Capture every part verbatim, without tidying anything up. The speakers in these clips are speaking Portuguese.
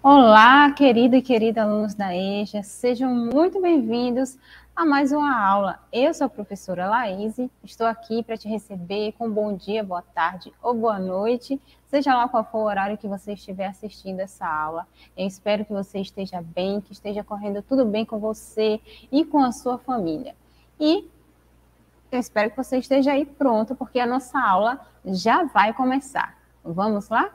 Olá, querido e querida alunos da EJA, sejam muito bem-vindos a mais uma aula. Eu sou a professora Laíse, estou aqui para te receber com bom dia, boa tarde ou boa noite, seja lá qual for o horário que você estiver assistindo essa aula. Eu espero que você esteja bem, que esteja correndo tudo bem com você e com a sua família. E eu espero que você esteja aí pronto, porque a nossa aula já vai começar. Vamos lá?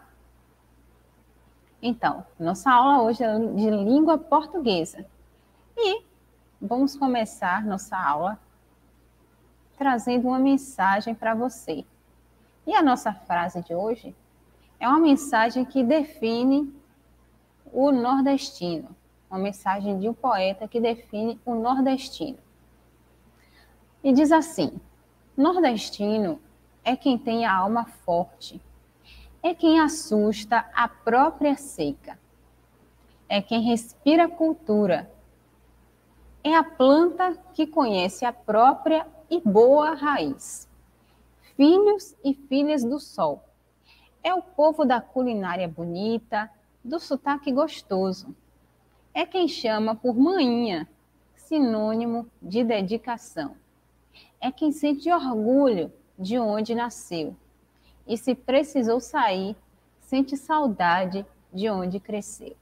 Então, nossa aula hoje é de língua portuguesa. E vamos começar nossa aula trazendo uma mensagem para você. E a nossa frase de hoje é uma mensagem que define o nordestino. Uma mensagem de um poeta que define o nordestino. E diz assim: nordestino é quem tem a alma forte, é quem assusta a própria seca, é quem respira cultura, é a planta que conhece a própria e boa raiz. Filhos e filhas do sol. É o povo da culinária bonita, do sotaque gostoso. É quem chama por maninha, sinônimo de dedicação. É quem sente orgulho de onde nasceu. E se precisou sair, sente saudade de onde cresceu.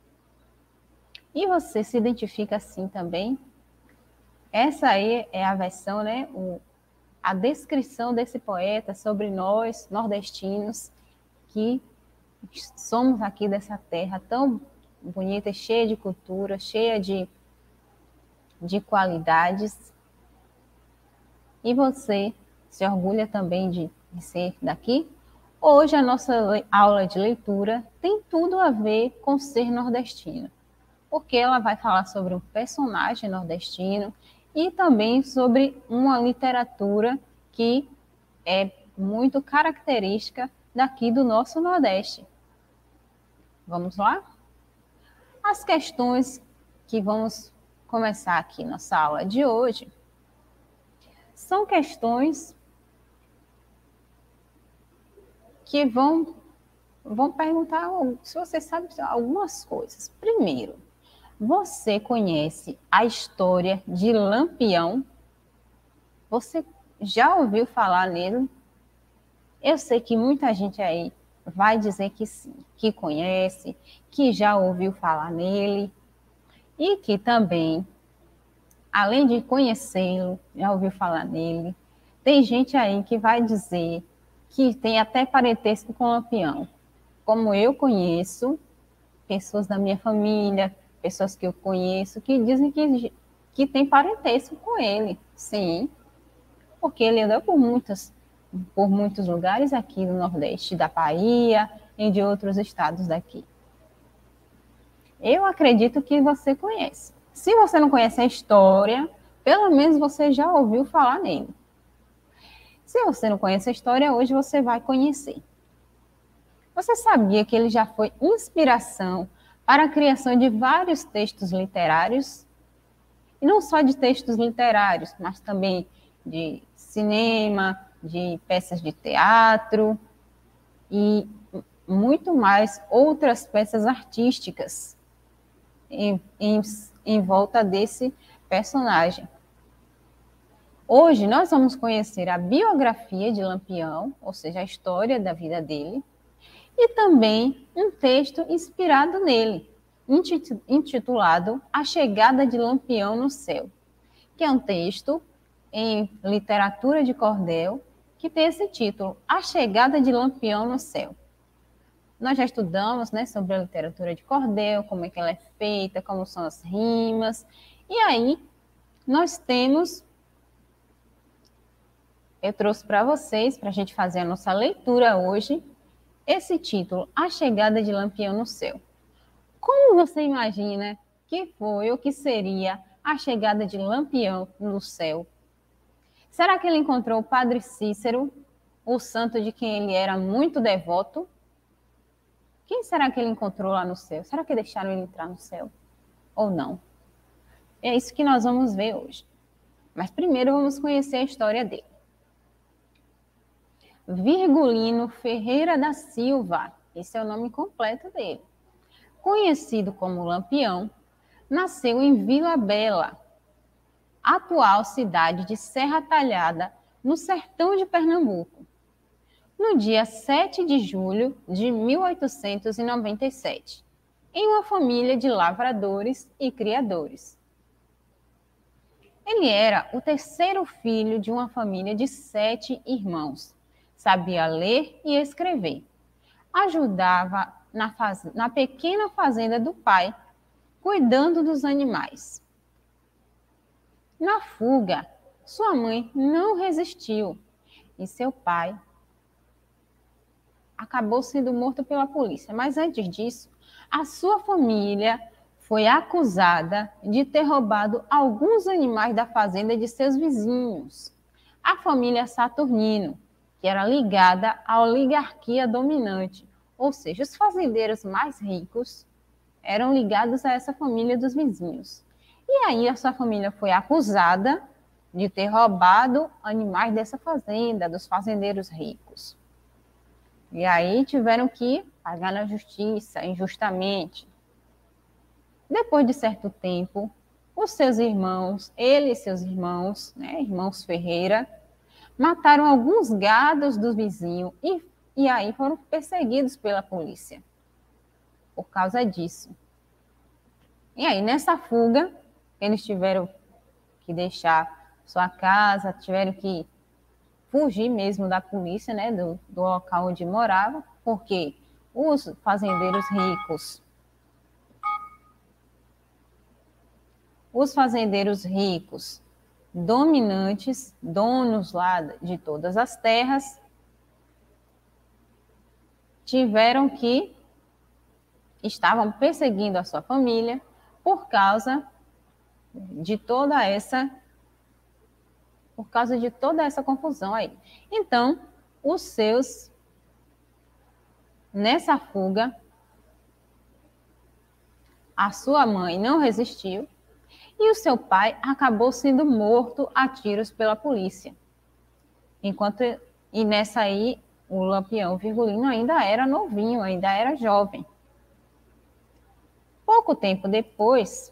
E você se identifica assim também? Essa aí é a versão, né, o, a descrição desse poeta sobre nós, nordestinos, que somos aqui dessa terra tão bonita, cheia de cultura, cheia de, de qualidades. E você se orgulha também de, de ser daqui? Hoje a nossa aula de leitura tem tudo a ver com ser nordestino, porque ela vai falar sobre um personagem nordestino e também sobre uma literatura que é muito característica daqui do nosso Nordeste. Vamos lá? As questões que vamos começar aqui nossa aula de hoje são questões que vão, vão perguntar se você sabe algumas coisas. Primeiro, você conhece a história de Lampião? Você já ouviu falar nele? Eu sei que muita gente aí vai dizer que sim, que conhece, que já ouviu falar nele e que também, além de conhecê-lo, já ouviu falar nele. Tem gente aí que vai dizer que tem até parentesco com Lampião. Como eu conheço pessoas da minha família, pessoas que eu conheço, que dizem que, que tem parentesco com ele, sim, porque ele andou por, muitas, por muitos lugares aqui no Nordeste da Bahia e de outros estados daqui. Eu acredito que você conhece. Se você não conhece a história, pelo menos você já ouviu falar nele. Se você não conhece a história, hoje você vai conhecer. Você sabia que ele já foi inspiração para a criação de vários textos literários? E não só de textos literários, mas também de cinema, de peças de teatro e muito mais outras peças artísticas em, em, em volta desse personagem. Hoje nós vamos conhecer a biografia de Lampião, ou seja, a história da vida dele, e também um texto inspirado nele, intitulado A Chegada de Lampião no Céu, que é um texto em literatura de cordel que tem esse título, A Chegada de Lampião no Céu. Nós já estudamos, né, sobre a literatura de cordel, como é que ela é feita, como são as rimas, e aí nós temos, eu trouxe para vocês, para a gente fazer a nossa leitura hoje, esse título, A Chegada de Lampião no Céu. Como você imagina que foi ou que seria a chegada de Lampião no céu? Será que ele encontrou o Padre Cícero, o santo de quem ele era muito devoto? Quem será que ele encontrou lá no céu? Será que deixaram ele entrar no céu? Ou não? É isso que nós vamos ver hoje. Mas primeiro vamos conhecer a história dele. Virgulino Ferreira da Silva, esse é o nome completo dele. conhecido como Lampião, nasceu em Vila Bela, atual cidade de Serra Talhada, no sertão de Pernambuco, no dia sete de julho de mil oitocentos e noventa e sete, em uma família de lavradores e criadores. Ele era o terceiro filho de uma família de sete irmãos. Sabia ler e escrever. Ajudava na, faz... na pequena fazenda do pai, cuidando dos animais. Na fuga, sua mãe não resistiu e seu pai acabou sendo morto pela polícia. Mas antes disso, a sua família foi acusada de ter roubado alguns animais da fazenda de seus vizinhos. A família Saturnino, que era ligada à oligarquia dominante, ou seja, os fazendeiros mais ricos eram ligados a essa família dos vizinhos. E aí a sua família foi acusada de ter roubado animais dessa fazenda, dos fazendeiros ricos. E aí tiveram que pagar na justiça, injustamente. Depois de certo tempo, os seus irmãos, ele e seus irmãos, né, irmãos Ferreira, mataram alguns gados do vizinho e, e aí foram perseguidos pela polícia por causa disso. E aí, nessa fuga, eles tiveram que deixar sua casa, tiveram que fugir mesmo da polícia, né, do, do local onde morava, porque os fazendeiros ricos Os fazendeiros ricos, dominantes, donos lá de todas as terras, tiveram que, estavam perseguindo a sua família por causa de toda essa, por causa de toda essa confusão aí. Então, os seus, nessa fuga, a sua mãe não resistiu, e o seu pai acabou sendo morto a tiros pela polícia. Enquanto, e nessa aí, o Lampião Virgulino ainda era novinho, ainda era jovem. Pouco tempo depois,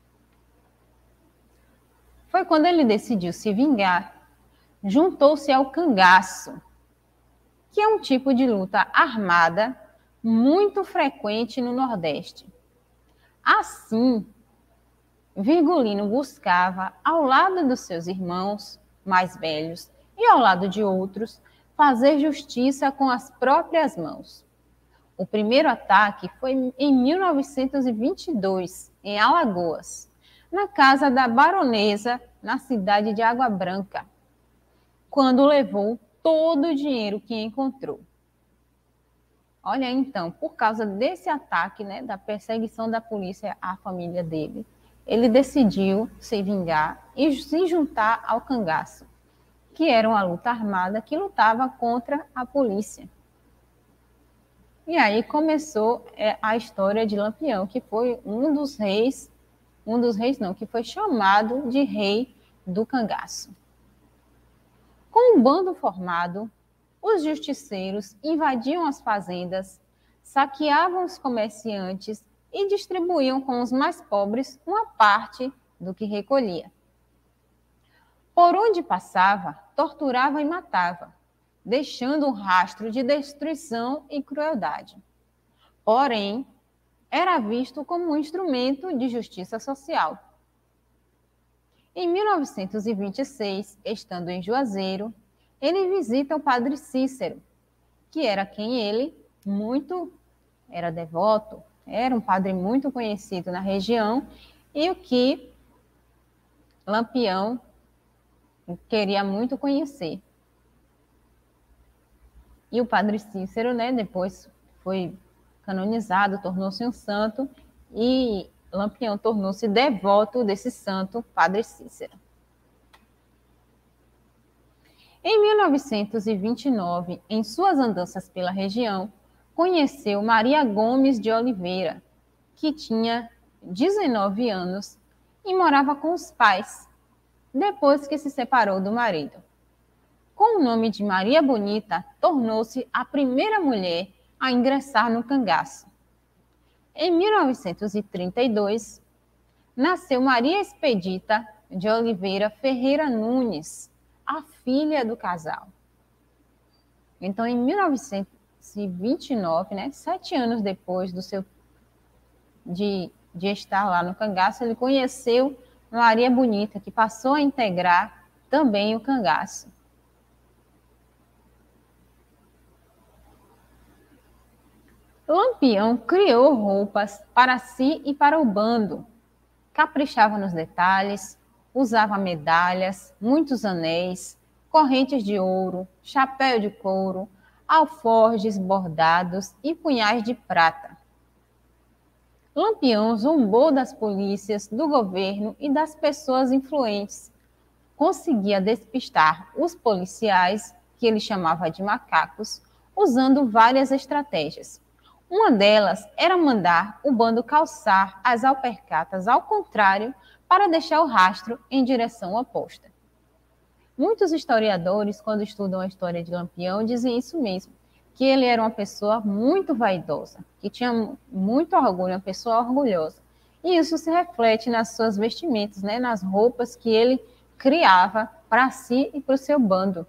foi quando ele decidiu se vingar, juntou-se ao cangaço, que é um tipo de luta armada muito frequente no Nordeste. Assim, Virgulino buscava, ao lado dos seus irmãos mais velhos e ao lado de outros, fazer justiça com as próprias mãos. O primeiro ataque foi em mil novecentos e vinte e dois, em Alagoas, na casa da baronesa, na cidade de Água Branca, quando levou todo o dinheiro que encontrou. Olha, então, por causa desse ataque, né, da perseguição da polícia à família dele, ele decidiu se vingar e se juntar ao cangaço, que era uma luta armada que lutava contra a polícia. E aí começou a história de Lampião, que foi um dos reis, um dos reis não, que foi chamado de rei do cangaço. Com um bando formado, os justiceiros invadiam as fazendas, saqueavam os comerciantes e distribuíam com os mais pobres uma parte do que recolhia. Por onde passava, torturava e matava, deixando um rastro de destruição e crueldade. Porém, era visto como um instrumento de justiça social. Em mil novecentos e vinte e seis, estando em Juazeiro, ele visita o padre Cícero, que era quem ele muito era devoto, era um padre muito conhecido na região e o que Lampião queria muito conhecer. E o padre Cícero, né, depois foi canonizado, tornou-se um santo e Lampião tornou-se devoto desse santo, padre Cícero. Em mil novecentos e vinte e nove, em suas andanças pela região, conheceu Maria Gomes de Oliveira, que tinha dezenove anos e morava com os pais, depois que se separou do marido. Com o nome de Maria Bonita, tornou-se a primeira mulher a ingressar no cangaço. Em mil novecentos e trinta e dois, nasceu Maria Expedita de Oliveira Ferreira Nunes, a filha do casal. Então, em mil novecentos e vinte e nove, né, sete anos depois do seu, de, de estar lá no cangaço, ele conheceu Maria Bonita, que passou a integrar também o cangaço. Lampião criou roupas para si e para o bando. Caprichava nos detalhes, usava medalhas, muitos anéis, correntes de ouro, chapéu de couro, alforjes bordados e punhais de prata. Lampião zombou das polícias, do governo e das pessoas influentes. Conseguia despistar os policiais, que ele chamava de macacos, usando várias estratégias. Uma delas era mandar o bando calçar as alpercatas ao contrário para deixar o rastro em direção oposta. Muitos historiadores, quando estudam a história de Lampião, dizem isso mesmo, que ele era uma pessoa muito vaidosa, que tinha muito orgulho, uma pessoa orgulhosa. E isso se reflete nas suas vestimentas, né, nas roupas que ele criava para si e para o seu bando.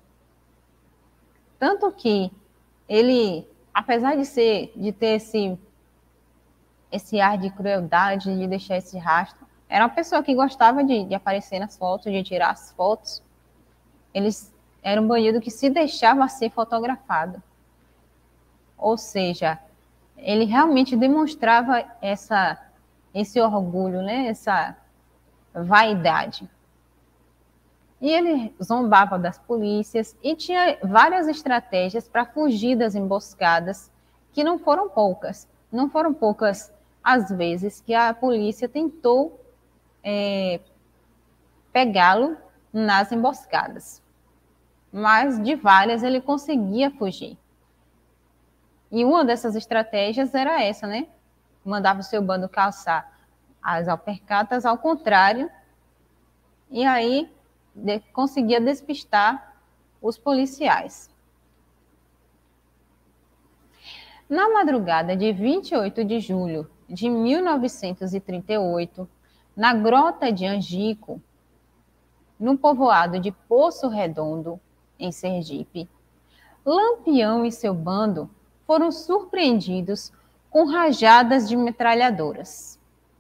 Tanto que ele, apesar de ser, de ter esse, esse ar de crueldade, de deixar esse rastro, era uma pessoa que gostava de, de aparecer nas fotos, de tirar as fotos. Eles era um bandido que se deixava ser fotografado. Ou seja, ele realmente demonstrava essa, esse orgulho, né? Essa vaidade. E ele zombava das polícias e tinha várias estratégias para fugir das emboscadas, que não foram poucas. Não foram poucas as vezes que a polícia tentou é, pegá-lo nas emboscadas. Mas de várias ele conseguia fugir. E uma dessas estratégias era essa, né? Mandava o seu bando calçar as alpercatas ao contrário, e aí de, conseguia despistar os policiais. Na madrugada de vinte e oito de julho de mil novecentos e trinta e oito, na Grota de Angico, no povoado de Poço Redondo, em Sergipe, Lampião e seu bando foram surpreendidos com rajadas de metralhadoras.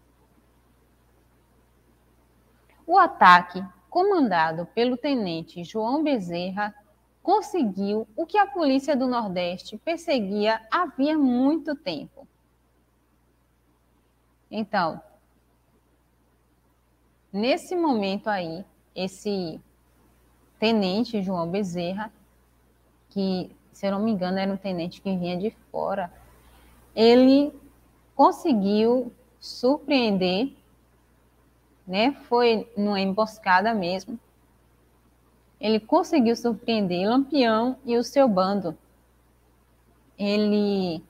O ataque, comandado pelo tenente João Bezerra, conseguiu o que a polícia do Nordeste perseguia havia muito tempo. Então, nesse momento aí, esse tenente João Bezerra, que, se eu não me engano, era um tenente que vinha de fora, ele conseguiu surpreender, né? Foi numa emboscada mesmo. Ele conseguiu surpreender Lampião e o seu bando. Ele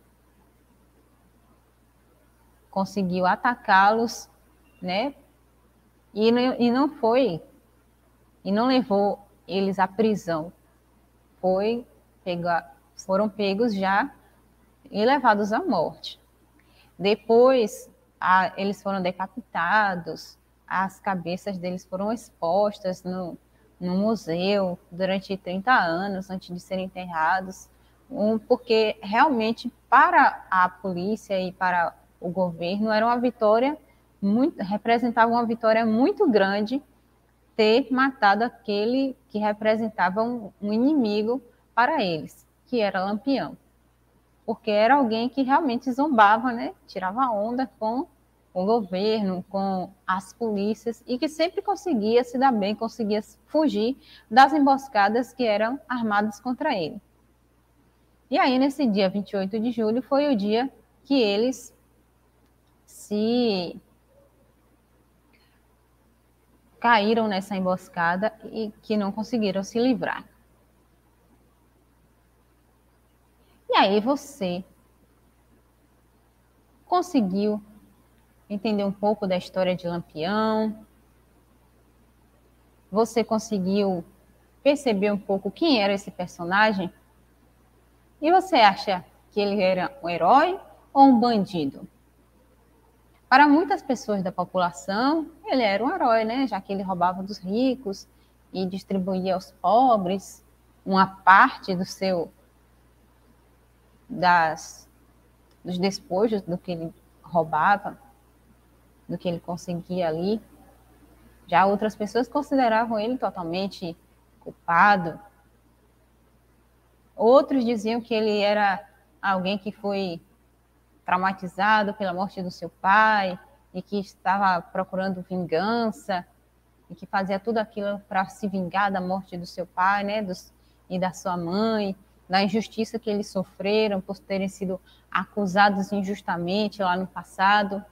conseguiu atacá-los, né? E, e não foi, e não levou eles à prisão. Foi, pegar, foram pegos já e levados à morte. Depois, a, eles foram decapitados, as cabeças deles foram expostas no, no museu durante trinta anos antes de serem enterrados, um, porque realmente para a polícia e para o governo era uma vitória muito, representava uma vitória muito grande ter matado aquele que representava um, um inimigo para eles, que era Lampião. Porque era alguém que realmente zombava, né? Tirava onda com o governo, com as polícias, e que sempre conseguia se dar bem, conseguia fugir das emboscadas que eram armadas contra ele. E aí, nesse dia vinte e oito de julho, foi o dia que eles se caíram nessa emboscada e que não conseguiram se livrar. E aí você conseguiu entender um pouco da história de Lampião? Você conseguiu perceber um pouco quem era esse personagem? E você acha que ele era um herói ou um bandido? Para muitas pessoas da população, ele era um herói, né? Já que ele roubava dos ricos e distribuía aos pobres uma parte do seu das dos despojos do que ele roubava, do que ele conseguia ali. Já outras pessoas consideravam ele totalmente culpado. Outros diziam que ele era alguém que foi traumatizado pela morte do seu pai e que estava procurando vingança e que fazia tudo aquilo para se vingar da morte do seu pai, né, dos, e da sua mãe, da injustiça que eles sofreram por terem sido acusados injustamente lá no passado.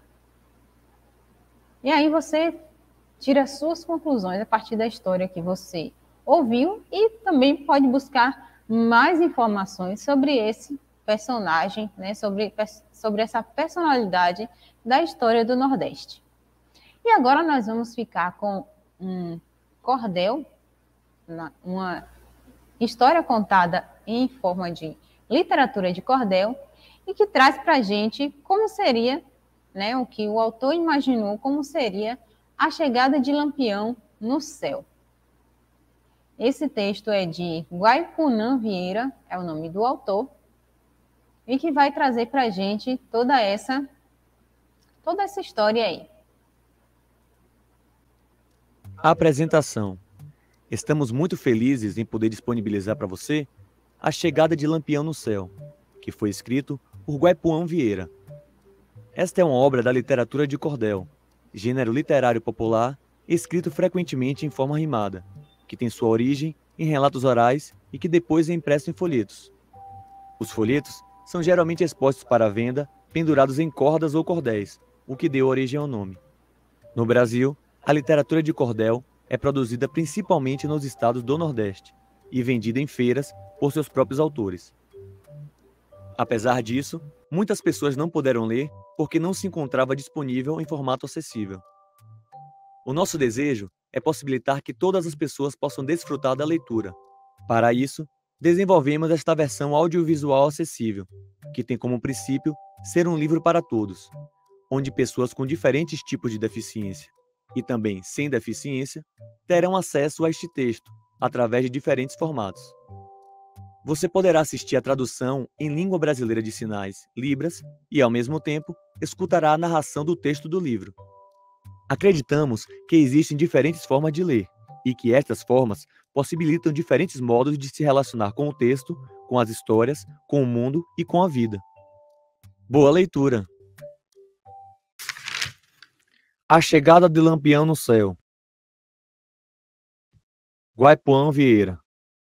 E aí você tira suas conclusões a partir da história que você ouviu e também pode buscar mais informações sobre esse personagem, né, sobre, sobre essa personalidade da história do Nordeste. E agora nós vamos ficar com um cordel, uma história contada em forma de literatura de cordel e que traz para a gente como seria, né, o que o autor imaginou como seria a chegada de Lampião no céu. Esse texto é de Guaipunã Vieira, é o nome do autor, e que vai trazer para a gente toda essa, toda essa história aí. Apresentação. Estamos muito felizes em poder disponibilizar para você A Chegada de Lampião no Céu, que foi escrito por Guaipunã Vieira. Esta é uma obra da literatura de cordel, gênero literário popular, escrito frequentemente em forma rimada, que tem sua origem em relatos orais e que depois é impresso em folhetos. Os folhetos são geralmente expostos para venda, pendurados em cordas ou cordéis, o que deu origem ao nome. No Brasil, a literatura de cordel é produzida principalmente nos estados do Nordeste e vendida em feiras por seus próprios autores. Apesar disso, muitas pessoas não puderam ler porque não se encontrava disponível em formato acessível. O nosso desejo é possibilitar que todas as pessoas possam desfrutar da leitura. Para isso, desenvolvemos esta versão audiovisual acessível, que tem como princípio ser um livro para todos, onde pessoas com diferentes tipos de deficiência e também sem deficiência terão acesso a este texto através de diferentes formatos. Você poderá assistir a tradução em língua brasileira de sinais, Libras, e, ao mesmo tempo, escutará a narração do texto do livro. Acreditamos que existem diferentes formas de ler e que estas formas possibilitam diferentes modos de se relacionar com o texto, com as histórias, com o mundo e com a vida. Boa leitura! A Chegada de Lampião no Céu. Guaipunã Vieira.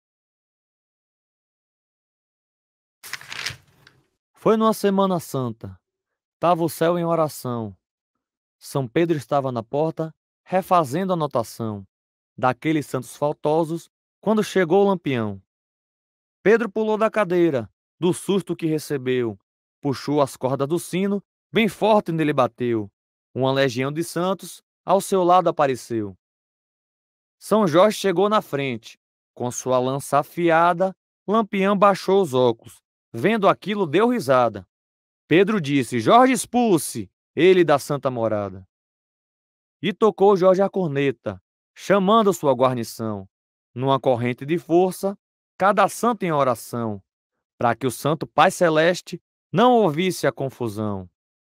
Foi numa Semana Santa. Tava o céu em oração. São Pedro estava na porta, refazendo a notação daqueles santos faltosos, quando chegou o Lampião. Pedro pulou da cadeira, do susto que recebeu, puxou as cordas do sino, bem forte nele bateu. Uma legião de santos ao seu lado apareceu. São Jorge chegou na frente, com sua lança afiada, Lampião baixou os óculos. Vendo aquilo, deu risada. Pedro disse: Jorge, expulse ele da santa morada. E tocou Jorge a corneta, chamando sua guarnição, numa corrente de força, cada santo em oração, para que o santo Pai Celeste não ouvisse a confusão.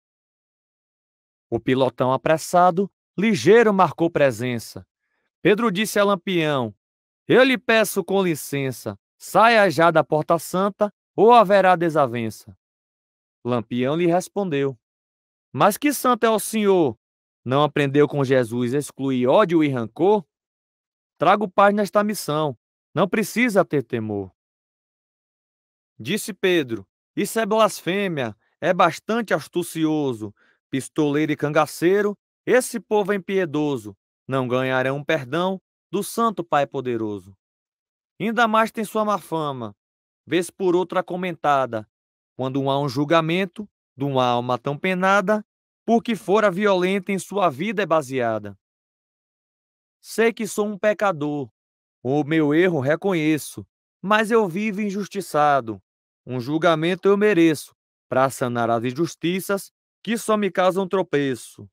O pilotão apressado, ligeiro marcou presença. Pedro disse a Lampião: Eu lhe peço com licença, saia já da porta santa, ou haverá desavença. Lampião lhe respondeu: Mas que santo é o senhor? Não aprendeu com Jesus excluir ódio e rancor? Trago paz nesta missão, não precisa ter temor. Disse Pedro: Isso é blasfêmia, é bastante astucioso. Pistoleiro e cangaceiro, esse povo é impiedoso, não ganharão perdão do santo Pai poderoso. Ainda mais tem sua má fama, vez por outra comentada, quando há um julgamento de uma alma tão penada, por que fora violenta em sua vida é baseada. Sei que sou um pecador, o meu erro reconheço, mas eu vivo injustiçado. Um julgamento eu mereço, para sanar as injustiças que só me causam tropeço.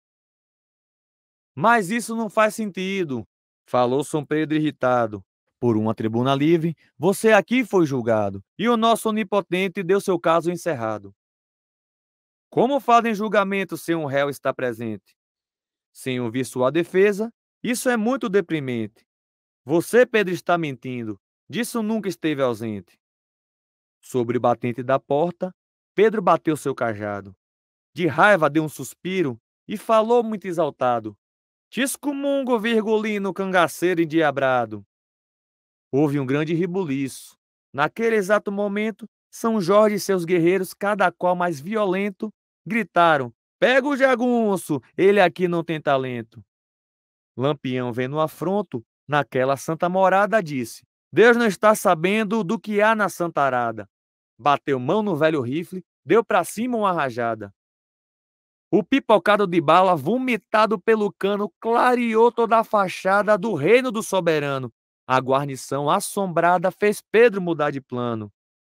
Mas isso não faz sentido, falou São Pedro irritado. Por uma tribuna livre, você aqui foi julgado, e o nosso onipotente deu seu caso encerrado. Como fazem julgamento sem um réu estar presente? Sem ouvir sua defesa, isso é muito deprimente. Você, Pedro, está mentindo, disso nunca esteve ausente. Sobre o batente da porta, Pedro bateu seu cajado. De raiva deu um suspiro e falou muito exaltado. Te excomungo, virgulino, cangaceiro endiabrado. Houve um grande rebuliço. Naquele exato momento, São Jorge e seus guerreiros, cada qual mais violento, gritaram: pega o jagunço, ele aqui não tem talento. Lampião, vendo o afronto, naquela santa morada, disse: Deus não está sabendo do que há na santarada. Bateu mão no velho rifle, deu pra cima uma rajada. O pipocado de bala, vomitado pelo cano, clareou toda a fachada do reino do soberano. A guarnição assombrada fez Pedro mudar de plano.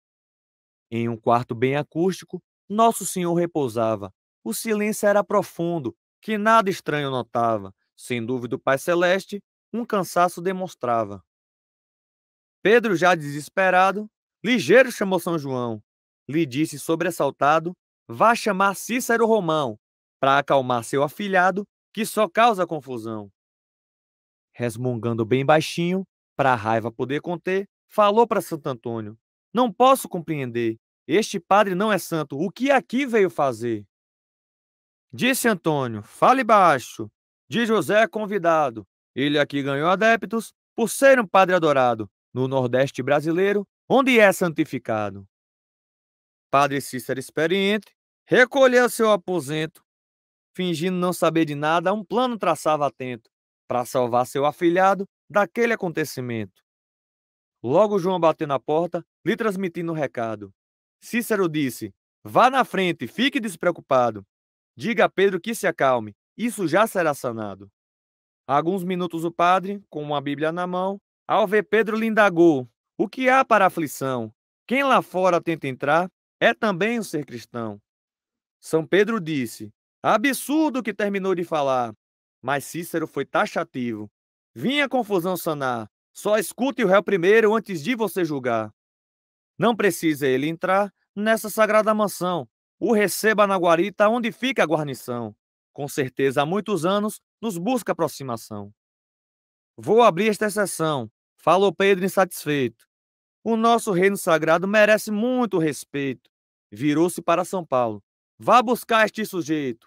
Em um quarto bem acústico, Nosso Senhor repousava. O silêncio era profundo, que nada estranho notava. Sem dúvida o Pai Celeste um cansaço demonstrava. Pedro, já desesperado, ligeiro chamou São João. Lhe disse sobressaltado: vá chamar Cícero Romão, para acalmar seu afilhado, que só causa confusão. Resmungando bem baixinho, para a raiva poder conter, falou para Santo Antônio: não posso compreender, este padre não é santo, o que aqui veio fazer? Disse Antônio: fale baixo, de José é convidado, ele aqui ganhou adeptos por ser um padre adorado, no Nordeste brasileiro, onde é santificado. Padre Cícero experiente recolheu seu aposento, fingindo não saber de nada, um plano traçava atento, para salvar seu afilhado daquele acontecimento. Logo João bateu na porta, lhe transmitindo um recado. Cícero disse: vá na frente, fique despreocupado. Diga a Pedro que se acalme, isso já será sanado. Há alguns minutos o padre, com uma Bíblia na mão, ao ver Pedro lhe indagou: o que há para aflição? Quem lá fora tenta entrar é também um ser cristão. São Pedro disse: absurdo que terminou de falar. Mas Cícero foi taxativo. Vinha confusão sanar. Só escute o réu primeiro antes de você julgar. Não precisa ele entrar nessa sagrada mansão. O receba na guarita onde fica a guarnição. Com certeza há muitos anos nos busca aproximação. Vou abrir esta exceção, falou Pedro insatisfeito. O nosso reino sagrado merece muito respeito. Virou-se para São Paulo. Vá buscar este sujeito.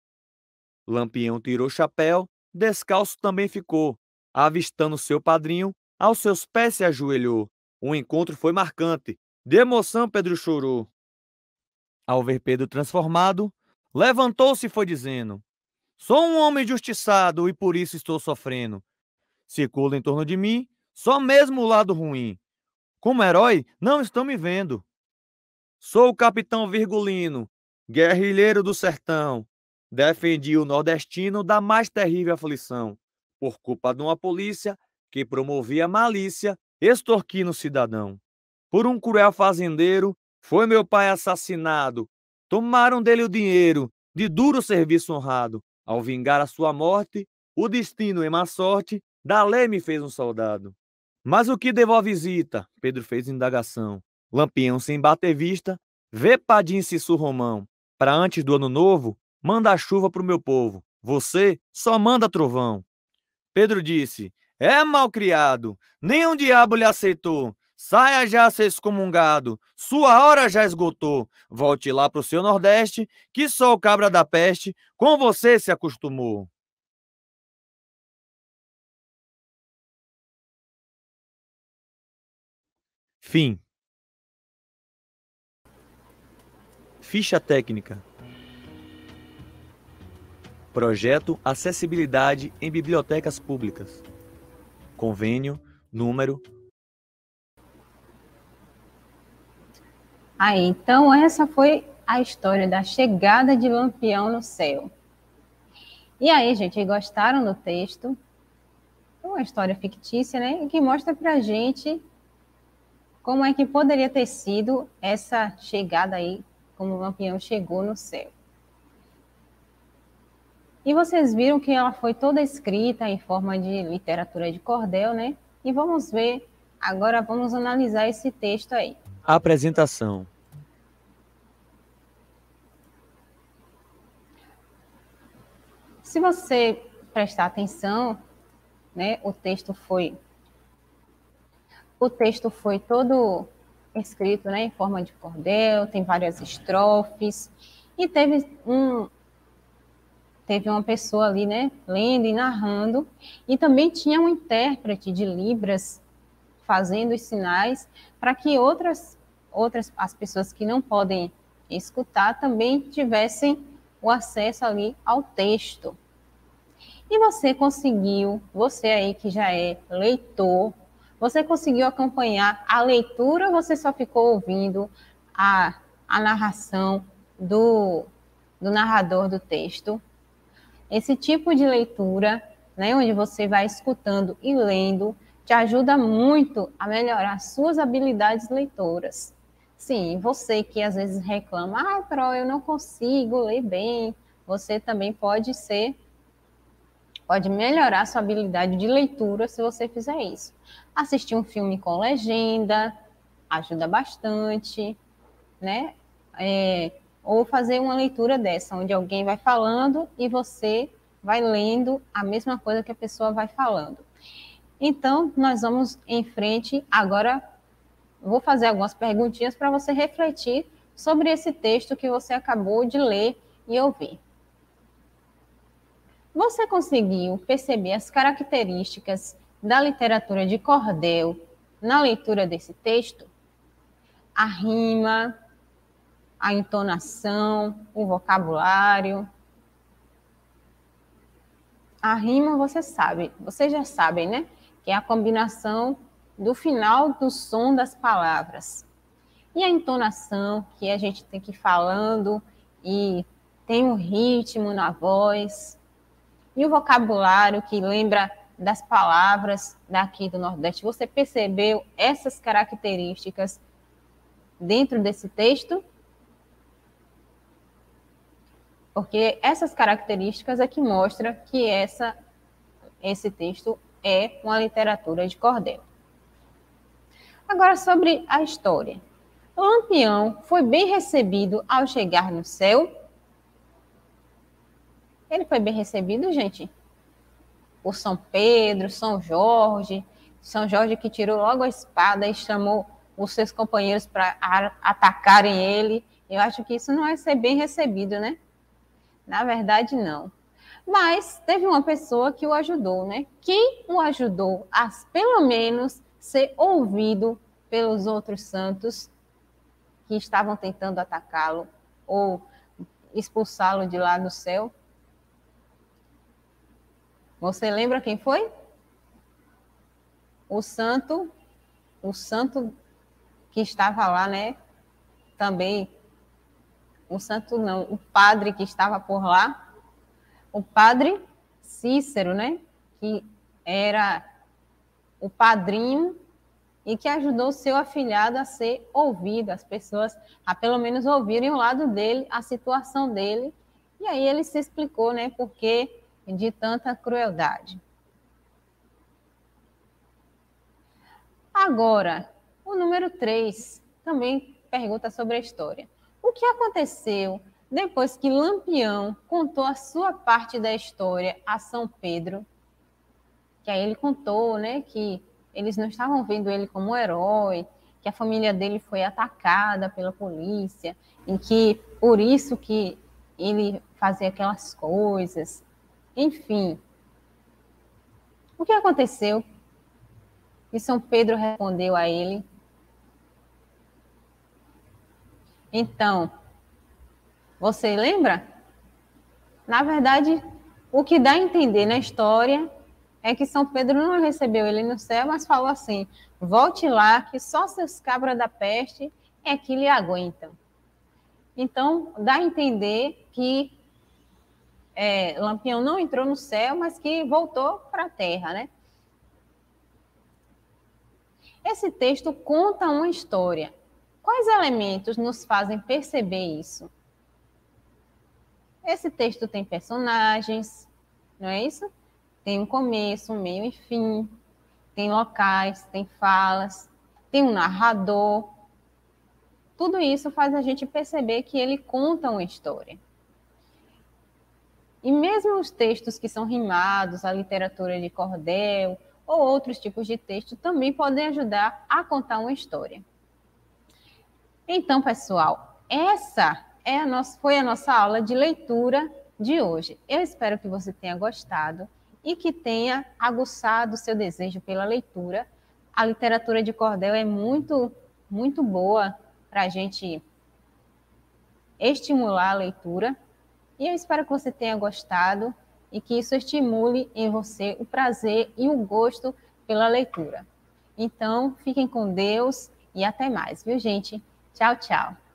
Lampião tirou o chapéu, descalço também ficou. Avistando seu padrinho, aos seus pés se ajoelhou. O encontro foi marcante. De emoção Pedro chorou. Ao ver Pedro transformado, levantou-se e foi dizendo: sou um homem justiçado e por isso estou sofrendo. Circula em torno de mim só mesmo o lado ruim. Como herói, não estão me vendo. Sou o capitão Virgulino, guerrilheiro do sertão. Defendi o nordestino da mais terrível aflição, por culpa de uma polícia que promovia malícia, extorquindo o cidadão. Por um cruel fazendeiro, foi meu pai assassinado. Tomaram dele o dinheiro, de duro serviço honrado. Ao vingar a sua morte, o destino em má sorte, da lei me fez um soldado. Mas o que devo à visita? Pedro fez indagação. Lampião, sem bater vista, vê Padim Cissu Romão. Para antes do ano novo, manda a chuva pro meu povo. Você só manda trovão. Pedro disse: é malcriado, nem um diabo lhe aceitou. Saia já, ser excomungado, sua hora já esgotou. Volte lá pro seu Nordeste, que só o cabra da peste com você se acostumou. Fim. Ficha técnica. Projeto Acessibilidade em Bibliotecas Públicas. Convênio número. Aí, então, essa foi a história da chegada de Lampião no céu. E aí, gente, gostaram do texto? É uma história fictícia, né? Que mostra pra gente como é que poderia ter sido essa chegada aí, como o Lampião chegou no céu. E vocês viram que ela foi toda escrita em forma de literatura de cordel, né? E vamos ver, agora vamos analisar esse texto aí. Apresentação. Se você prestar atenção, né, o texto foi o texto foi todo escrito, né, em forma de cordel, tem várias estrofes e teve um teve uma pessoa ali, né, lendo e narrando, e também tinha um intérprete de Libras fazendo os sinais para que outras outras as pessoas que não podem escutar também tivessem o acesso ali ao texto. E você conseguiu, você aí que já é leitor, você conseguiu acompanhar a leitura ou você só ficou ouvindo a, a narração do, do narrador do texto? Esse tipo de leitura, né, onde você vai escutando e lendo, te ajuda muito a melhorar suas habilidades leitoras. Sim, você que às vezes reclama, ah, Pro, eu não consigo ler bem, você também pode ser pode melhorar sua habilidade de leitura se você fizer isso. Assistir um filme com legenda ajuda bastante, né? É, ou fazer uma leitura dessa, onde alguém vai falando e você vai lendo a mesma coisa que a pessoa vai falando. Então, nós vamos em frente. Agora, vou fazer algumas perguntinhas para você refletir sobre esse texto que você acabou de ler e ouvir. Você conseguiu perceber as características da literatura de cordel na leitura desse texto? A rima, a entonação, o vocabulário. A rima, você sabe, vocês já sabem, né? Que é a combinação do final do som das palavras. E a entonação, que a gente tem que ir falando e tem um ritmo na voz. E o vocabulário, que lembra das palavras daqui do Nordeste. Você percebeu essas características dentro desse texto? Porque essas características é que mostram que essa, esse texto é uma literatura de cordel. Agora, sobre a história. O Lampião foi bem recebido ao chegar no céu? Ele foi bem recebido, gente? Por São Pedro, São Jorge, São Jorge que tirou logo a espada e chamou os seus companheiros para atacarem ele. Eu acho que isso não é ser bem recebido, né? Na verdade, não. Mas teve uma pessoa que o ajudou, né? Quem o ajudou a, pelo menos, ser ouvido pelos outros santos que estavam tentando atacá-lo ou expulsá-lo de lá do céu? Você lembra quem foi? O santo, o santo que estava lá, né? Também, o santo não, o padre que estava por lá, o padre Cícero, né? Que era o padrinho e que ajudou o seu afilhado a ser ouvido, as pessoas a pelo menos ouvirem o lado dele, a situação dele. E aí ele se explicou, né? Por que de tanta crueldade. Agora, o número três também pergunta sobre a história. O que aconteceu depois que Lampião contou a sua parte da história a São Pedro? Que aí ele contou, né, que eles não estavam vendo ele como um herói, que a família dele foi atacada pela polícia, e que por isso que ele fazia aquelas coisas. Enfim, o que aconteceu? E São Pedro respondeu a ele. Então, você lembra? Na verdade, o que dá a entender na história é que São Pedro não recebeu ele no céu, mas falou assim: volte lá, que só seus cabras da peste é que lhe aguentam. Então, dá a entender que é, Lampião não entrou no céu, mas que voltou para a terra, né? Esse texto conta uma história. Quais elementos nos fazem perceber isso? Esse texto tem personagens, não é isso? Tem um começo, um meio e fim, tem locais, tem falas, tem um narrador. Tudo isso faz a gente perceber que ele conta uma história. E mesmo os textos que são rimados, a literatura de cordel ou outros tipos de texto também podem ajudar a contar uma história. Então, pessoal, essa é a nossa, foi a nossa aula de leitura de hoje. Eu espero que você tenha gostado e que tenha aguçado o seu desejo pela leitura. A literatura de cordel é muito, muito boa para a gente estimular a leitura. E eu espero que você tenha gostado e que isso estimule em você o prazer e o gosto pela leitura. Então, fiquem com Deus e até mais, viu, gente? Tchau, tchau.